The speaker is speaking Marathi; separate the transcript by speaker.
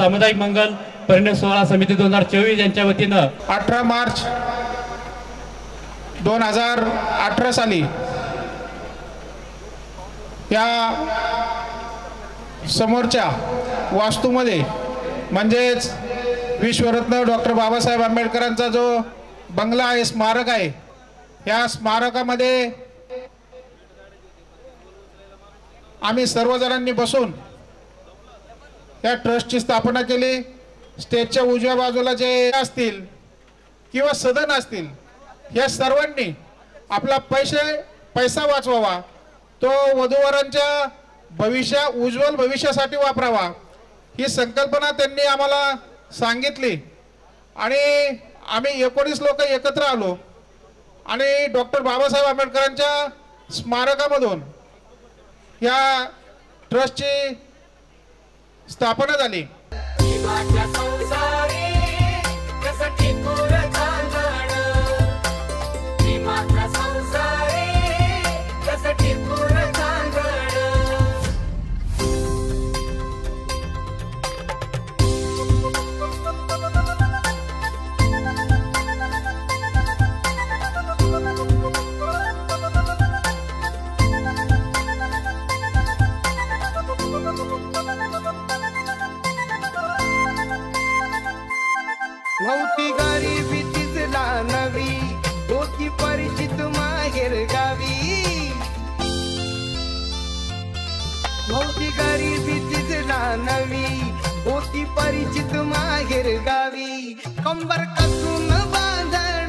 Speaker 1: सामुदायिक मंगल परिणय सोहळा समिती 2024 यांच्या वतीनं
Speaker 2: 18 मार्च 2018 साली या समोरच्या वास्तूमध्ये म्हणजेच विश्वरत्न डॉक्टर बाबासाहेब आंबेडकरांचा जो बंगला आहे, स्मारक आहे, या स्मारकामध्ये आम्ही सर्वजणांनी बसून या ट्रस्टची स्थापना केली। स्टेजच्या उजव्या बाजूला जे असतील किंवा सदन असतील, या सर्वांनी आपला पैसा वाचवावा, तो वधूवरांच्या उज्ज्वल भविष्यासाठी वापरावा, ही संकल्पना त्यांनी आम्हाला सांगितली आणि आम्ही 19 लोक एकत्र आलो आणि डॉक्टर बाबासाहेब आंबेडकरांच्या स्मारकामधून या ट्रस्टची स्थापना झाली।
Speaker 3: नव्हती गरिबी तिजला नवी, होती परिचित माहेर गावी। नव्हती गरिबी तिजला नवी, होती परिचित माहेर गावी। कंबर कसून बांधण